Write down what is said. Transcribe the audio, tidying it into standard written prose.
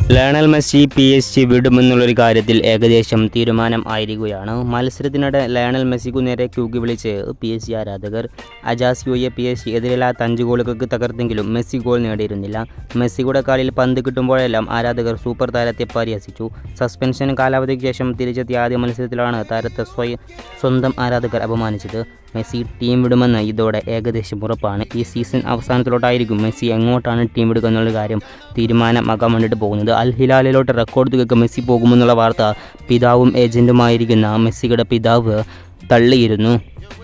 Lionel Messi PSG വിടുമെന്നുള്ളൊരു കാര്യത്തിൽ ഏകദേശം തീരുമാനം ആയിരിക്കുകയാണ്. മത്സരത്തിനിടെ ലയണൽ മെസ്സിക്കു നേരെ ക്യൂക്കി വിളിച്ച് PSG ആരാധകർ. അജാസിയോയെ PSG എതിരില്ലാത്ത 5 ഗോളുകൾക്ക് തകർത്തെങ്കിലും മെസ്സി ഗോൾ നേടിയിരുന്നില്ല. മെസ്സിയുടെ കാലിൽ പന്ത് കിട്ടുമ്പോഴെല്ലാം ആരാധകർ സൂപ്പർ താരത്തെ പരിഹസിച്ചു. സസ്പെൻഷൻ കാലാവധിക്ക് ശേഷം തിരിച്ചെത്തിയ ആദ്യ മത്സരത്തിലാണ് താരത്തെ സ്വന്തം ആരാധകർ അപമാനിച്ചത്. മെസ്സി ടീം വിടുമെന്ന് ഇതോടെ ഏകദേശം ഉറപ്പാണ്. ഈ സീസൺ അവസാനത്തിലോട്ടായിരിക്കും മെസ്സി എങ്ങോട്ടാണ് ടീം വിടുക എന്നുള്ള കാര്യം തീരുമാനമാക്കാൻ വേണ്ടിയിട്ട് പോകുന്നത്. അൽ ഹിലാലിലോട്ട് റെക്കോർഡ് തുകയ്ക്ക് മെസ്സി പോകുമെന്നുള്ള വാർത്ത പിതാവും ഏജൻറ്റുമായിരിക്കുന്ന മെസ്സിയുടെ പിതാവ് തള്ളിയിരുന്നു.